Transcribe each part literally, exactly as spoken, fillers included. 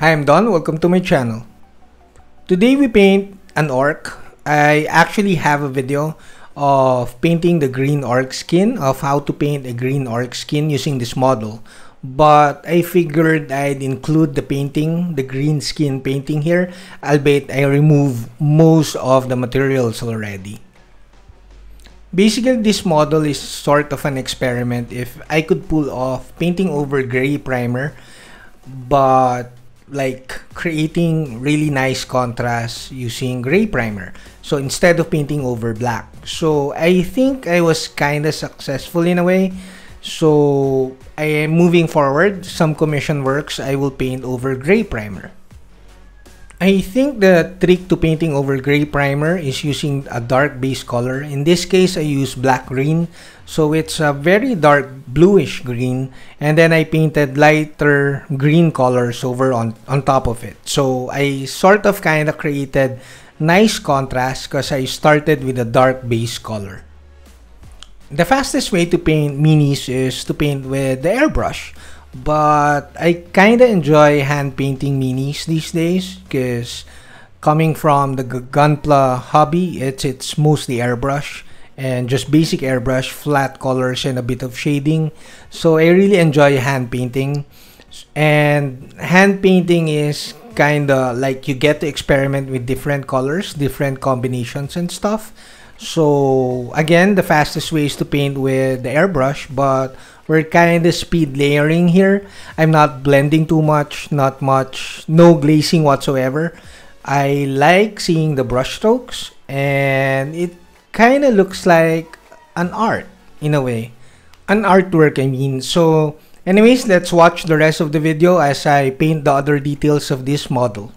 Hi, I'm Don. Welcome to my channel. Today we paint an orc. I actually have a video of painting the green orc skin, of how to paint a green orc skin using this model. But I figured I'd include the painting, the green skin painting here, albeit I remove most of the materials already. Basically, this model is sort of an experiment if I could pull off painting over gray primer, but like creating really nice contrast using gray primer. So instead of painting over black. So I think I was kind of successful in a way. So I am moving forward. Some commission works I will paint over gray primer. I think the trick to painting over gray primer is using a dark base color. In this case, I use black green. So it's a very dark bluish green. And then I painted lighter green colors over on, on top of it. So I sort of kind of created nice contrast because I started with a dark base color. The fastest way to paint minis is to paint with the airbrush. But I kinda enjoy hand painting minis these days because coming from the Gunpla hobby, it's it's mostly airbrush and just basic airbrush, flat colors and a bit of shading. So I really enjoy hand painting, and hand painting is kinda like you get to experiment with different colors, different combinations and stuff. So again, the fastest way is to paint with the airbrush, but we're kind of speed layering here. I'm not blending too much, not much, no glazing whatsoever. I like seeing the brush strokes, and it kind of looks like an art in a way. An artwork, I mean. So anyways, let's watch the rest of the video as I paint the other details of this model.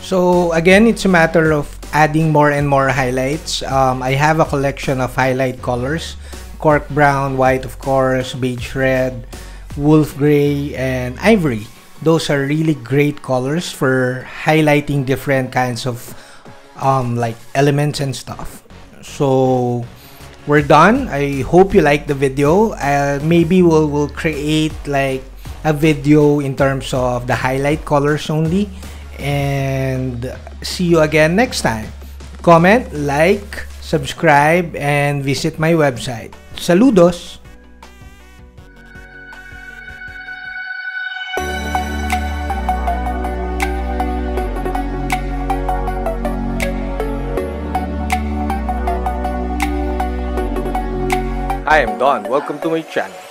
So again, it's a matter of adding more and more highlights. Um, I have a collection of highlight colors: cork brown, white of course, beige red, wolf gray, and ivory. Those are really great colors for highlighting different kinds of um, like elements and stuff. So we're done. I hope you like the video. Uh, maybe we'll, we'll create like a video in terms of the highlight colors only. And see you again next time. Comment, like, subscribe, and visit my website. Saludos! Hi, I'm Don. Welcome to my channel.